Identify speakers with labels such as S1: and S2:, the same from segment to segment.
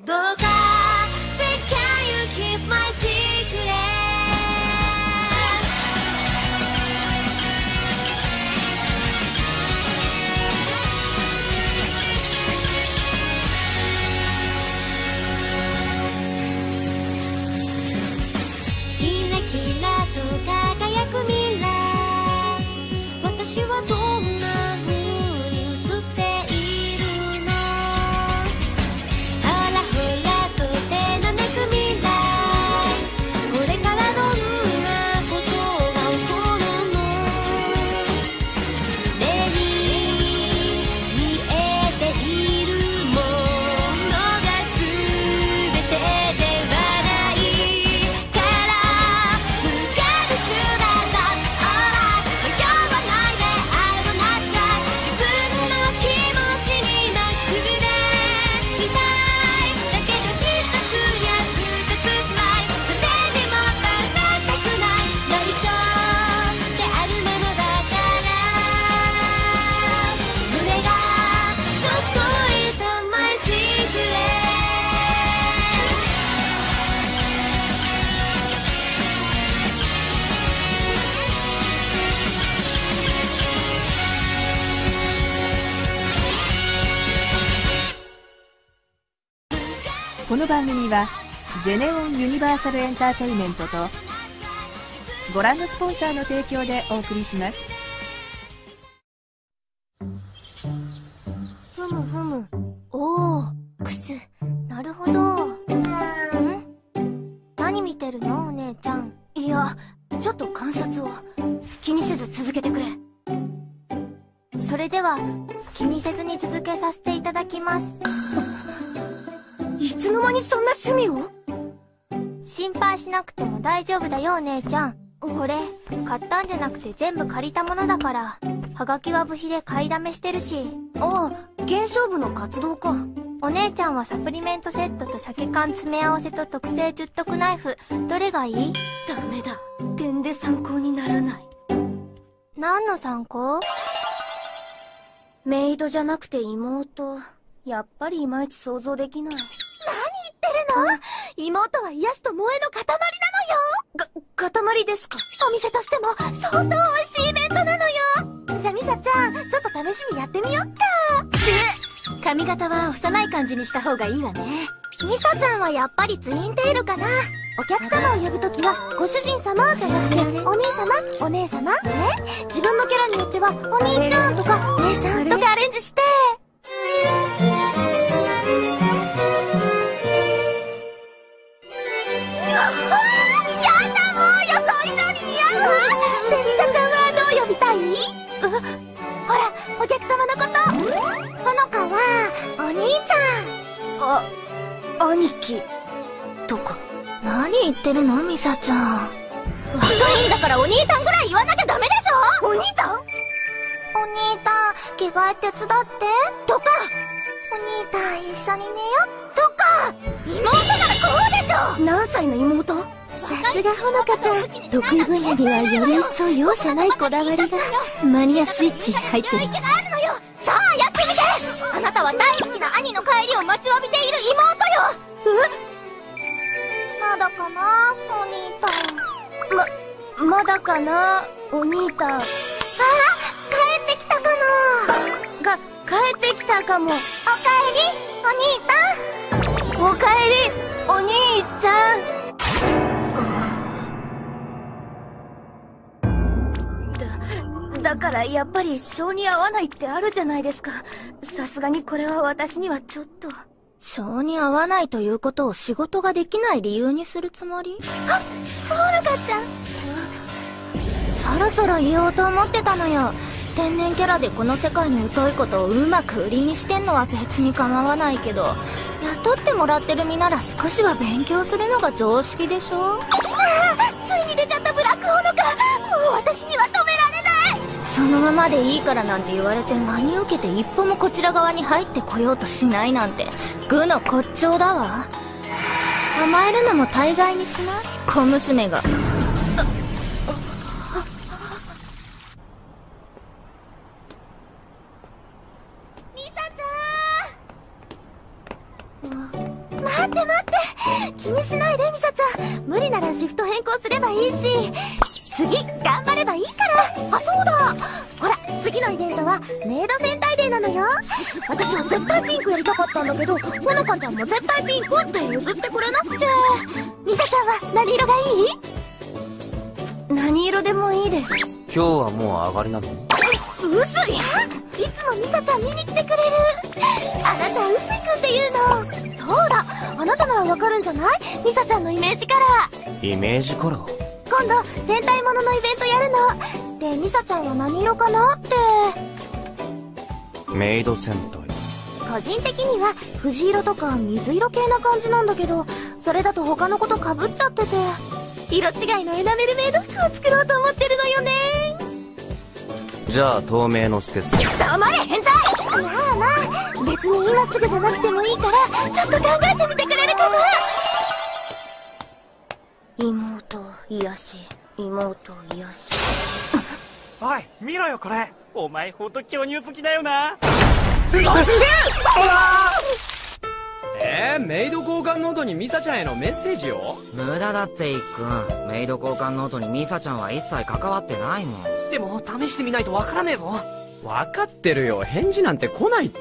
S1: どうか Please can you keep my secret キラキラと輝く未来私はどんな風に映っているのほらほらと手の泣く未来これからどんなことが起こるの目に見えているものが全てではないから不可能だ That's alright 迷わないで I will not try 自分の気持ちにまっすぐでいたいだけど一つや二つくらいそれにも足らなくない内緒であるものだから胸がちょっと痛my secret
S2: この番組はジェネオンユニバーサルエンターテイメントとご覧のスポンサーの提供でお送りします。
S1: ふむふむ。おお、くす。なるほど。何見てるのお姉ちゃん。いや、ちょっと観察を。気にせず続けてくれ。それでは、気にせずに続けさせていただきます。いつの間にそんな趣味を？心配しなくても大丈夫だよお姉ちゃん。これ、買ったんじゃなくて全部借りたものだから。はがきは部費で買いだめしてるし。ああ、検証部の活動か。お姉ちゃんはサプリメントセットと鮭缶詰め合わせと特製十徳ナイフ。どれがいい？ダメだ。点で参考にならない。何の参考？メイドじゃなくて妹。やっぱりいまいち想像できない。何言ってるの？妹は癒しと萌えの塊なのよ。塊ですか？お店としても相当美味しいイベントなのよ。じゃあミサちゃん、ちょっと試しにやってみよっか。髪型は幼い感じにした方がいいわね。ミサちゃんはやっぱりツインテールかな。お客様を呼ぶときはご主人様じゃなくてお兄様、お姉様ね。自分のキャラによってはお兄ちゃんとか姉さんとかアレンジして。やだ、もう予想以上に似合うわ。で、ミサちゃんはどう呼びたい？ほら、お客様のこと。ほのかはお兄ちゃん。兄貴とか。何言ってるのミサちゃん。若いんだからお兄たんぐらい言わなきゃダメでしょ。お兄たん？お兄たん、着替え手伝って。とか。お兄たん一緒に寝よ。とか。妹ならこうでしょ。何歳の妹？さすがほのかちゃん。得意分野ではより一層容赦ないこだわりが。マニアスイッチ入ってる。さあやってみて。あなたは大好きな兄の帰りを待ちわびている妹よ。まだかなお兄たん。まだかなお兄たん。あ、帰ってきたかな。帰ってきたかも。おかえりお兄たん。おかえりお兄たん。だからやっぱり性に合わないってあるじゃないですか。さすがにこれは私にはちょっと。性に合わないということを仕事ができない理由にするつもり？あ、ほのかちゃん。そろそろ言おうと思ってたのよ。天然キャラでこの世界に疎いことをうまく売りにしてんのは別に構わないけど、雇ってもらってる身なら少しは勉強するのが常識でしょ。ついに出ちゃったブラックほのか。もう私には止められない。そのままでいいからなんて言われて真に受けて一歩もこちら側に入ってこようとしないなんて愚の骨頂だわ。甘えるのも大概にしない小娘が。ミサちゃん。 待って待って、気にしないでミサちゃん。無理ならシフト変更すればいいし、次頑張ればいいから。あ、そうだ、ほら次のイベントはメイド戦隊デーなのよ。私は絶対ピンクやりたかったんだけど、ほのかちゃんも絶対ピンクって譲ってくれなくて。ミサちゃんは何色がいい？何色でもいいです。
S3: 今日はもう上がりなの？
S1: うすいや、いつもミサちゃん見に来てくれる。あなたうすいくんっていうの。そうだ、あなたならわかるんじゃない？ミサちゃんのイメージカラー。
S3: イメージカラー？
S1: 今度戦隊もののイベントやるので、ミサちゃんは何色かなって。
S3: メイド戦隊。
S1: 個人的には藤色とか水色系な感じなんだけど、それだと他の子とかぶっちゃってて、色違いのエナメルメイド服を作ろうと思ってるのよね。
S3: じゃあ透明のスケスケ。
S1: 黙れ変態。まあまあ、別に今すぐじゃなくてもいいからちょっと考えてみてくれるかな。妹癒し、妹癒し。
S4: おい見ろよこれ。お前ほんと巨乳好きだよな。
S5: メイド交換ノートにミサちゃんへのメッセージを？
S6: 無駄だっていっくん。メイド交換ノートにミサちゃんは一切関わってないもん。
S4: でも試してみないとわからねえぞ。
S5: 分かってるよ、返事なんて来ないって。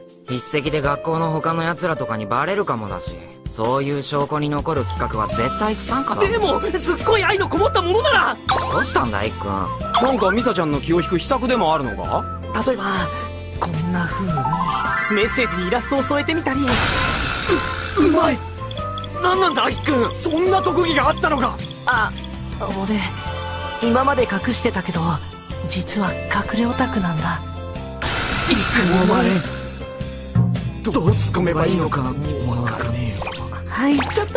S6: 筆跡で学校の他の奴らとかにバレるかもだし、そういう証拠に残る企画は絶対不参加だ。
S4: でもすっごい愛のこもったものなら。
S6: どうしたんだいっくん。
S5: なんかミサちゃんの気を引く秘策でもあるのか？
S4: 例えばこんな風にメッセージにイラストを添えてみたり。うまい。なんなんだアイくん、そんな特技があったのか。あ、俺今まで隠してたけど実は隠れオタクなんだ。いっくんお前どう突っ込めばいいのかもうわかんねえよ。はい、言っちゃった。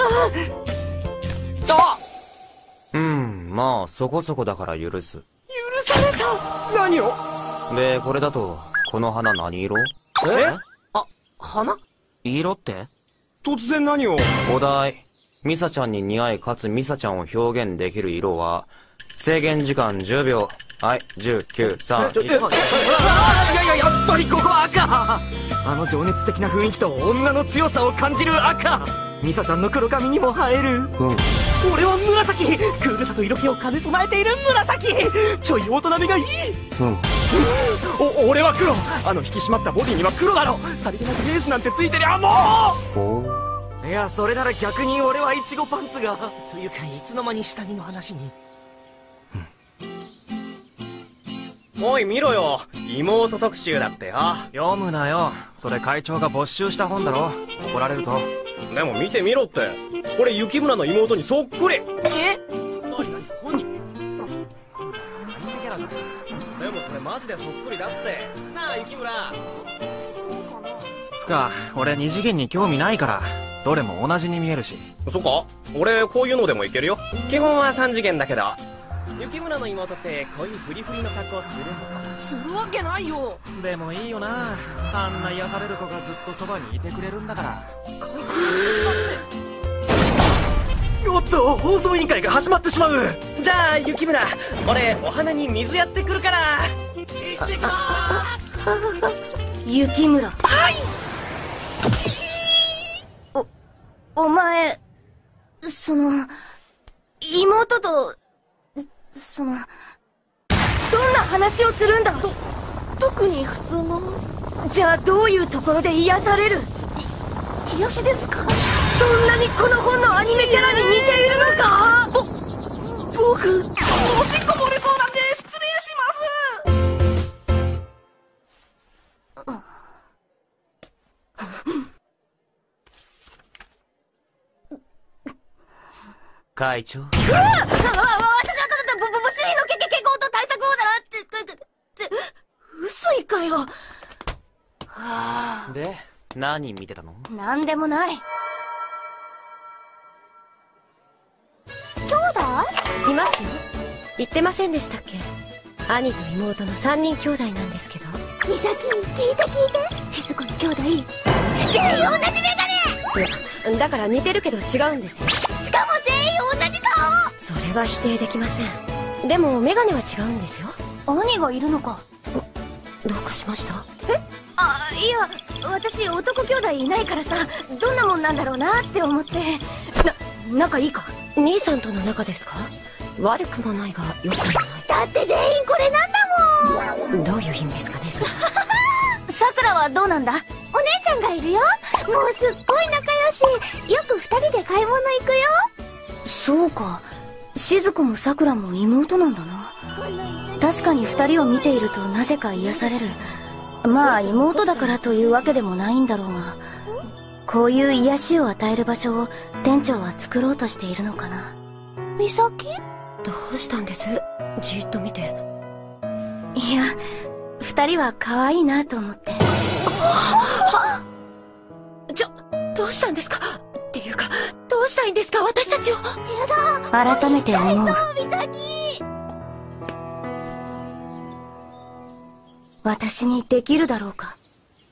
S3: まあそこそこだから許す。
S4: 許された。何を？
S3: でこれだとこの花何色？
S4: あ、花？
S6: 色って？
S5: 突然何を？
S3: お題。ミサちゃんに似合いかつミサちゃんを表現できる色は、制限時間10秒。はい、10、9、3、1。
S4: いや、やっぱりここは赤。あの情熱的な雰囲気と女の強さを感じる赤。ミサちゃんの黒髪にも映える。俺は紫。クールさと色気を兼ね備えている紫。ちょい大人めがいい。俺は黒。あの引き締まったボディには黒だろ。さりげなくレースなんてついてりゃもう。いや、それなら逆に俺はイチゴパンツが。というかいつの間に下着の話に。
S5: おい見ろよ、妹特集だってよ。
S3: 読むなよ、それ会長が没収した本だろ。怒られるぞ。
S5: でも見てみろって、これ雪村の妹にそっくり。
S4: え？
S5: 本人？キャラじゃん。でもこれマジでそっくりだって。なあ雪村。
S3: つか俺二次元に興味ないから、どれも同じに見えるし。
S5: そっか？俺こういうのでもいけるよ。基本は3次元だけど。雪村の妹ってこういうフリフリの格好するの？
S4: するわけないよ。
S3: でもいいよな、あんな癒される子がずっとそばにいてくれるんだから。
S4: おっと、放送委員会が始まってしまう。
S5: じゃあ雪村、俺お花に水やってくるから。行ってきまーす。
S1: 雪村。はい。お前、妹と、どんな話をするんだ。
S4: 特に普通の。
S1: じゃあどういうところで癒される？癒しですか？そんなにこの本のアニメキャラに似ているのか？僕、おしっこ漏れそうなんで失礼します。
S3: 会長。
S1: 私はただボシリの傾向と対策をだなって嘘いかよ。
S3: で何見てたの？
S1: なんでもない。兄弟？
S7: いますよ。言ってませんでしたっけ？兄と妹の3人兄弟なんですけど。
S1: ミサキ、聞いて。しず子の兄弟全員同じメガネ。
S7: いや、だから似てるけど違うんですよ。
S1: しかも全員同じ顔。
S7: それは否定できません。でもメガネは違うんですよ。
S1: 兄がいるのか。
S7: どうかしました？
S1: いや、私男兄弟いないからさ、どんなもんなんだろうなって思って。仲いいか？
S7: 兄さんとの仲ですか？悪くもないが良くもない。
S1: だって全員これなんだもん。
S7: どういう意味ですかね、それ。
S1: さくらはどうなんだ？お姉ちゃんがいるよ。もうすっごい仲良し。よく二人で買い物行くよ。そうか、しず子もさくらも妹なんだな。確かに二人を見ているとなぜか癒される。まあ妹だからというわけでもないんだろうが、こういう癒しを与える場所を店長は作ろうとしているのかな。美咲？
S7: どうしたんです？じーっと見て。
S1: いや、二人は可愛いなと思って。
S7: どうしたんですか？っていうか、どうしたいんですか、私たちを。や
S1: だ、改めて思う。美咲！私にできるだろうか。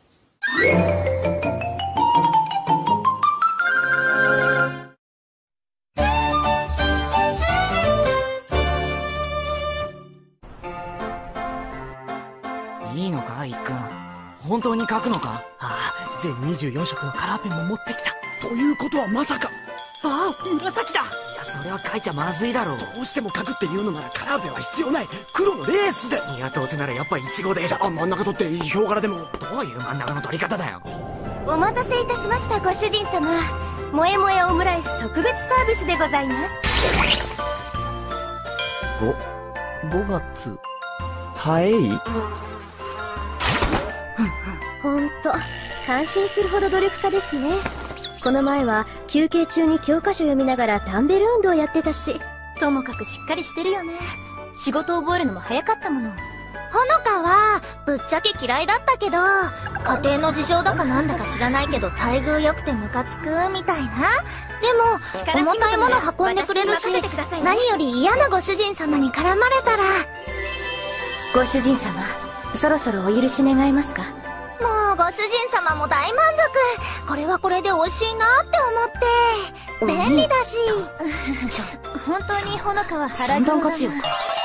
S6: いいのか、いっくん。本当に書くのか？
S4: ああ、全24色のカラーペンも持ってきた。ということはまさか。ああ、紫だ。
S6: いや、それは書いちゃまずいだろう。
S4: どうしても書くって言うのならカラーペンは必要ない。黒のレースで。
S6: いや、どうせならやっぱイチゴで。
S4: じゃあ真ん中取ってヒョウ柄でも。
S6: どういう真ん中の取り方だよ。
S1: お待たせいたしました、ご主人様。もえもえオムライス特別サービスでございます。
S4: 5月。早い？
S1: ほんと、感心するほど努力家ですね。この前は休憩中に教科書読みながらダンベル運動やってたし。ともかくしっかりしてるよね。仕事覚えるのも早かったもの。ほのかはぶっちゃけ嫌いだったけど、家庭の事情だかなんだか知らないけど待遇良くてムカつくみたいな。でも重たいもの運んでくれるし、何より嫌なご主人様に絡まれたら。ご主人様、そろそろお許し願えますか？もうご主人様も大満足。これはこれで美味しいなって思って。便利だし。本当にほのかは腹黒だな。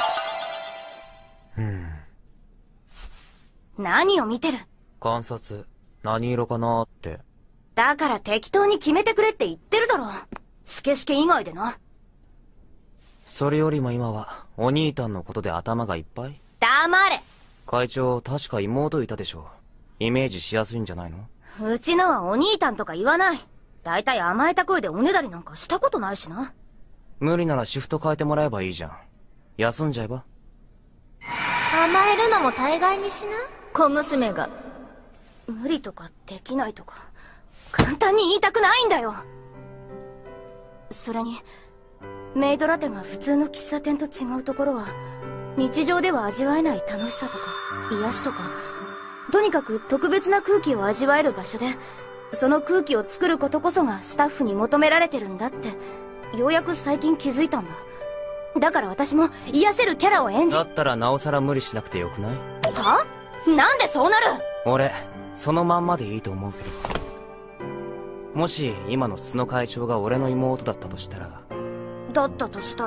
S1: 何を見てる？
S3: 観察。何色かなーって。
S1: だから適当に決めてくれって言ってるだろ。スケスケ以外でな。
S3: それよりも今は、お兄たんのことで頭がいっぱい？
S1: 黙れ。
S3: 会長、確か妹いたでしょ。イメージしやすいんじゃないの？
S1: うちのはお兄たんとか言わない。だいたい甘えた声でおねだりなんかしたことないしな。
S3: 無理ならシフト変えてもらえばいいじゃん。休んじゃえば。
S1: 甘えるのも大概にしな、小娘が。無理とかできないとか簡単に言いたくないんだよ。それにメイドラテが普通の喫茶店と違うところは、日常では味わえない楽しさとか癒しとか、とにかく特別な空気を味わえる場所で、その空気を作ることこそがスタッフに求められてるんだって、ようやく最近気づいたんだ。だから私も癒せるキャラを演じ。
S3: だったらなおさら無理しなくてよくない？
S1: は？なんでそうなる？
S3: 俺、そのまんまでいいと思うけど。もし、今の須野会長が俺の妹だったとしたら。
S1: だったとしたら。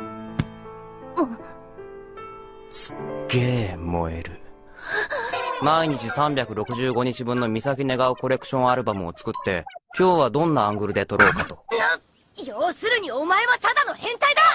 S3: すっげえ燃える。毎日365日分の美咲願うコレクションアルバムを作って、今日はどんなアングルで撮ろうかと。
S1: 要するにお前はただの変態だ。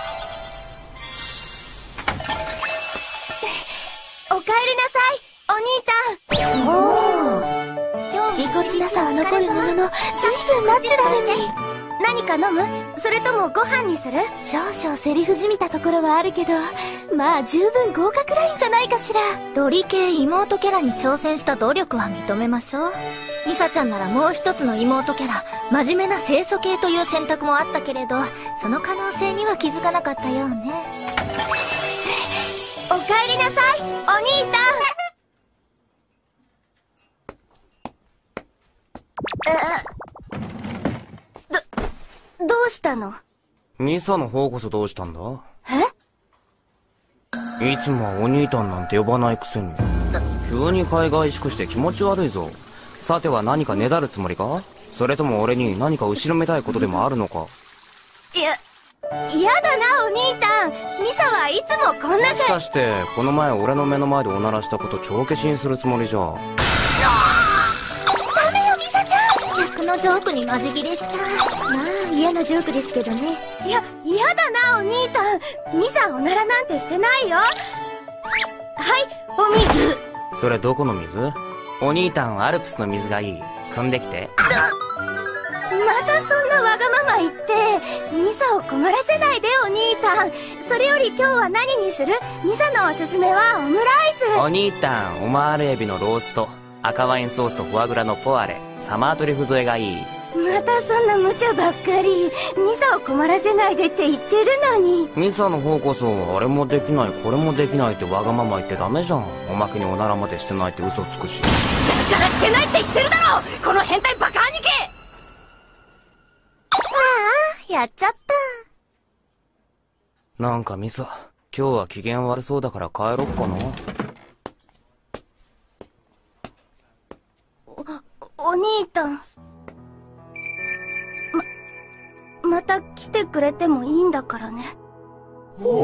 S1: おかえりなさい、お兄たん。おー、ぎこちなさは残るものの、ずいぶんナチュラルに。何か飲む？それともご飯にする？少々セリフじみたところはあるけど、まあ十分合格ラインじゃないかしら。ロリ系妹キャラに挑戦した努力は認めましょう。ミサちゃんならもう一つの妹キャラ、真面目な清楚系という選択もあったけれど、その可能性には気づかなかったようね。おかえりなさい、お兄さん。どうしたの？
S3: ミサの方こそどうしたんだ？
S1: え？
S3: いつもはお兄たんなんて呼ばないくせに。急に海外しくして気持ち悪いぞ。さては何かねだるつもりか？それとも俺に何か後ろめたいことでもあるのか？
S1: 嫌だな、お兄たん。ミサはいつもこんな
S3: もしかしてこの前俺の目の前でおならしたこと帳消しにするつもりじゃ。
S1: ジョークにマジギレしちゃう。まあ嫌なジョークですけどね。いや、嫌だなお兄たん。ミサおならなんてしてないよ。はい、お水。
S3: それどこの水？お兄たんアルプスの水がいい。汲んできて。
S1: またそんなわがまま言って、ミサを困らせないでお兄たん。それより今日は何にする？ミサのおすすめはオムライス。
S3: お兄たん、オマールエビのロースト、赤ワインソースとフォアグラのポアレ、サマートリュフ添えがいい。
S1: またそんな無茶ばっかり。ミサを困らせないでって言ってるのに。
S3: ミサの方こそ、あれもできない、これもできないってわがまま言ってダメじゃん。おまけにおならまでしてないって嘘つくし。
S1: だからしてないって言ってるだろこの変態バカ兄貴。ああ、やっちゃった。
S3: なんかミサ、今日は機嫌悪そうだから帰ろっかな。
S1: お兄たん。また来てくれてもいいんだからね。これ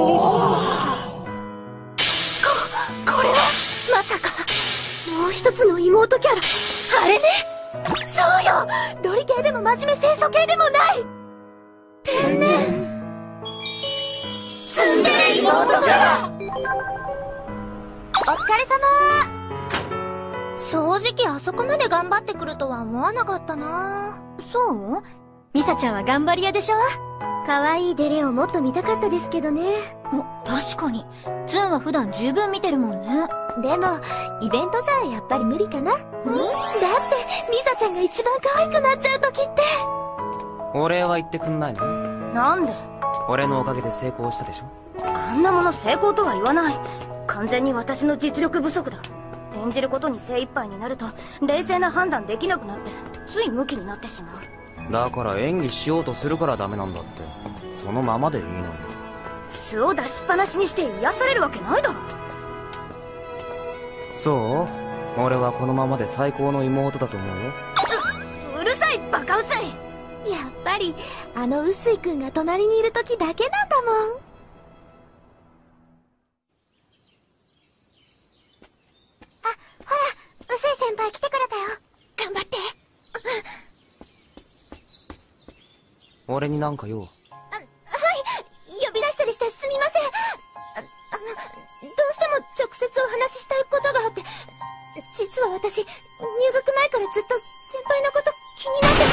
S1: は、まさか、もう一つの妹キャラ、あれね。そうよ、ロリ系でも真面目清楚系でもない。天然。ツンデレ妹キャラ。お疲れ様。正直あそこまで頑張ってくるとは思わなかったな。そう？ミサちゃんは頑張り屋でしょ？可愛いデレをもっと見たかったですけどね。確かに。ツンは普段十分見てるもんね。でも、イベントじゃやっぱり無理かな。だって、ミサちゃんが一番可愛くなっちゃう時って。
S3: お礼は言ってくんないの？
S1: なんで？
S3: 俺のおかげで成功したでしょ？
S1: あんなもの成功とは言わない。完全に私の実力不足だ。演じることに精一杯になると冷静な判断できなくなってついムキになってしまう。
S3: だから演技しようとするからダメなんだって。そのままでいいのに。
S1: 素を出しっぱなしにして癒されるわけないだろ。
S3: そう？俺はこのままで最高の妹だと思うよ。
S1: うるさいバカ薄い。やっぱりあの薄い君が隣にいる時だけなんだもん。ほら、薄い先輩来てくれたよ。頑張って。
S3: 俺になんか用？
S1: はい、呼び出したりしてすみません。どうしても直接お話ししたいことがあって、実は私、入学前からずっと先輩のこと気になって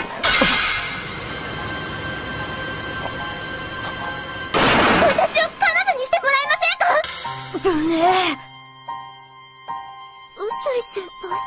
S1: 私を彼女にしてもらえませんか？ぶねえ。薄い先輩。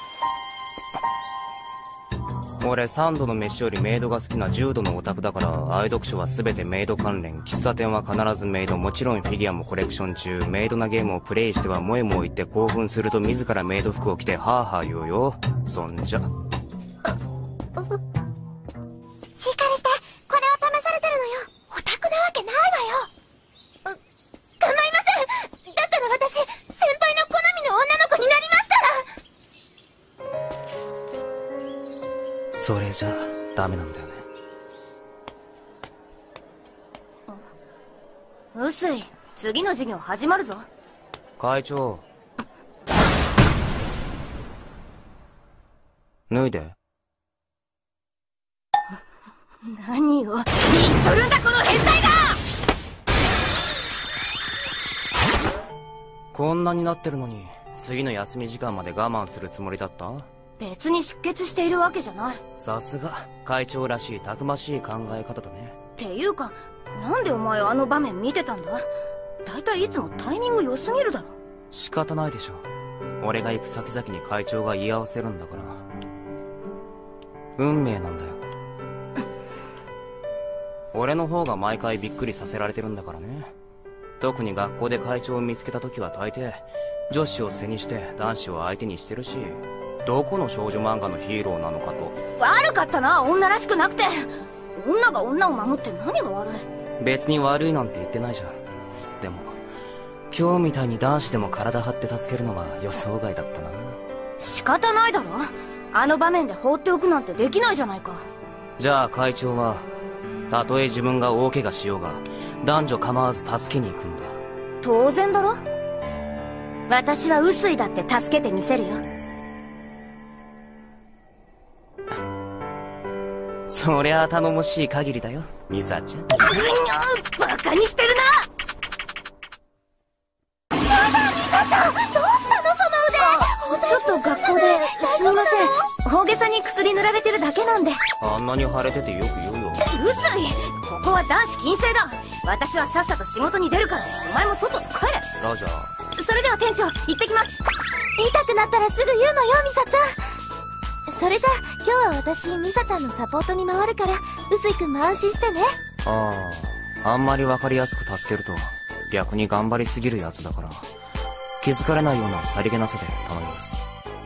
S3: 俺3度の飯よりメイドが好きな10度のオタクだから、愛読書は全てメイド関連、喫茶店は必ずメイド、もちろんフィギュアもコレクション中、メイドなゲームをプレイしては萌えも言って興奮すると自らメイド服を着てハーハー言うよ。そんじゃ。しっかりして、これを試されてるのよ。オタクなわけないわよ。
S1: 構いません。だから私、先輩の好みの女の子になりますから。
S3: それじゃダメなんだよね。
S1: 薄い、次の授業始まるぞ。
S3: 会長。脱いで。
S1: 何を言っとるんだこの変態が！
S3: こんなになってるのに、次の休み時間まで我慢するつもりだった？
S1: 別に出血しているわけじゃない。
S3: さすが会長らしいたくましい考え方だね。
S1: っていうか、なんでお前あの場面見てたんだ？だいたいいつもタイミング良すぎるだろ。
S3: 仕方ないでしょ。俺が行く先々に会長が言い合わせるんだから。運命なんだよ。俺の方が毎回びっくりさせられてるんだからね。特に学校で会長を見つけた時は大抵女子を背にして男子を相手にしてるし、どこの少女漫画のヒーローなのかと。
S1: 悪かったな、女らしくなくて。女が女を守って何が悪い？
S3: 別に悪いなんて言ってないじゃん。でも今日みたいに男子でも体張って助けるのは予想外だったな。
S1: 仕方ないだろ。あの場面で放っておくなんてできないじゃないか。
S3: じゃあ会長はたとえ自分が大怪我しようが男女構わず助けに行くんだ。
S1: 当然だろ。私は薄いだって助けてみせるよ。
S3: そりゃ頼もしい限りだよ、ミサちゃん。
S7: バカにしてるな。
S1: ミサちゃん、どうしたのその腕。
S7: ちょっと学校ですみません。大げさに薬塗られてるだけなんで。
S3: あんなに腫れててよく言うよ。
S7: うるさい。ここは男子禁制だ。私はさっさと仕事に出るから、お前も外に帰れ。
S3: ラジャー。
S7: それでは店長、行ってきます。
S1: 痛くなったらすぐ言うのよ、ミサちゃん。それじゃ今日は私ミサちゃんのサポートに回るから、臼井くんも安心してね。
S3: あんまりわかりやすく助けると逆に頑張りすぎるやつだから、気づかれないようなさりげなさで頼みます。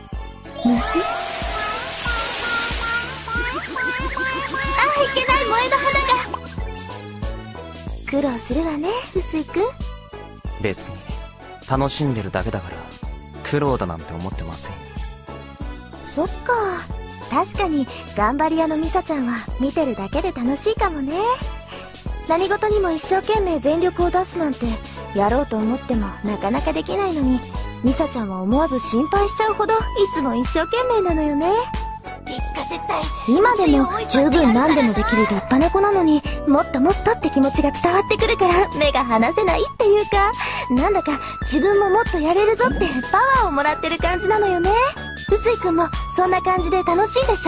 S1: あ、いけない、萌えの花が。苦労するわね、臼井くん。
S3: 別に楽しんでるだけだから苦労だなんて思ってません。
S1: そっか、確かに頑張り屋のミサちゃんは見てるだけで楽しいかもね。何事にも一生懸命全力を出すなんてやろうと思ってもなかなかできないのに、ミサちゃんは思わず心配しちゃうほどいつも一生懸命なのよね。いつか絶対今でも十分何でもできる立派な子なのに、もっともっとって気持ちが伝わってくるから目が離せないっていうか、なんだか自分ももっとやれるぞってパワーをもらってる感じなのよね。臼井くんもそんな感じで楽しいでしょ？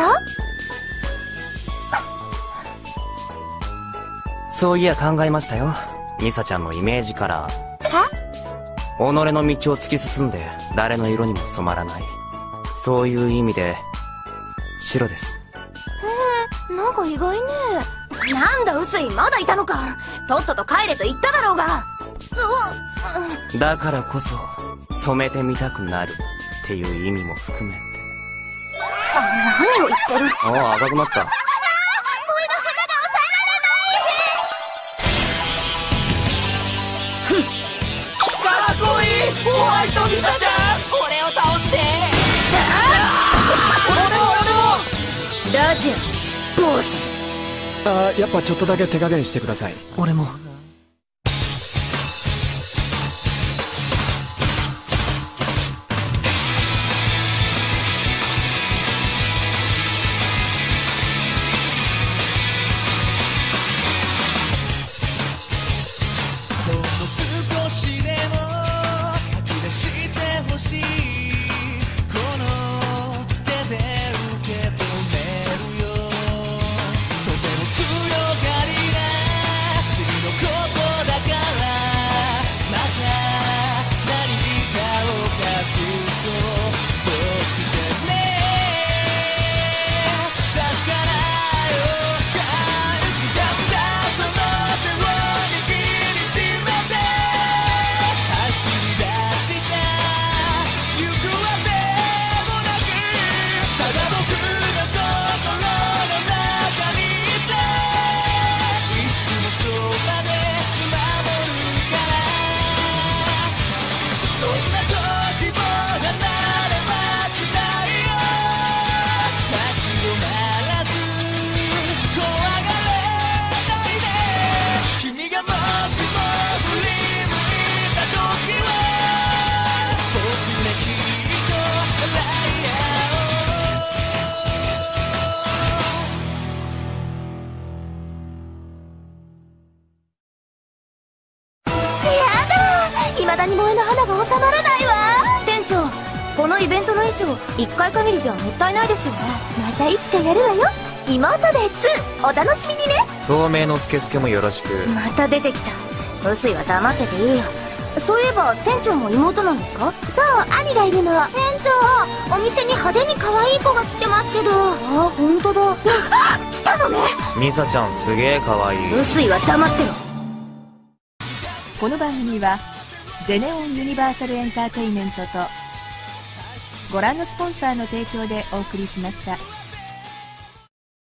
S3: そういや考えましたよ、ミサちゃんのイメージカラー。
S1: は？
S3: 己の道を突き進んで誰の色にも染まらない、そういう意味で白です。
S1: なんか意外ね。
S7: なんだ臼井、まだいたのか。とっとと帰れと言っただろうが。
S3: だからこそ染めてみたくなるっていう意味も含めて。
S7: 何を言ってる。
S3: ああ、赤くなった。
S4: かっこいいホワイトミサちゃん、俺を倒して。
S7: ラジアボス。
S8: やっぱちょっとだけ手加減してください。
S4: 俺も。
S9: 少しでも吐き出してほしい、この手で受け止めるよ。とても強がりな君のことだから、また何かを隠そうとしてね。確かな予感掴んだその手を握りしめて走り出した。行くあてもなく、ただ僕の心の中にいて、いつもそばで見守るから。どんな時も離れはしないよ。立ち止まらず怖がれないで。君がもしも振り向いた時は、僕できっと笑い合
S1: やだ、未だに萌えの花が収まらないわ。
S7: 店長、このイベントの衣装1回限りじゃもったいないですよね。
S1: またいつかやるわよ。妹で2、お楽しみにね。
S3: 透明のスケスケもよろしく。
S7: また出てきた。臼井は黙ってていいよ。そういえば店長も妹なんですか？
S1: そう、兄がいるの。
S7: 店長、お店に派手に可愛い子が来てますけど。あ、本当だ。
S1: 来たのね。
S3: ミサちゃんすげえ可愛い。
S7: 臼井は黙ってろ。
S2: この番組はゼネオンユニバーサルエンターテインメントとご覧のスポンサーの提供でお送りしました。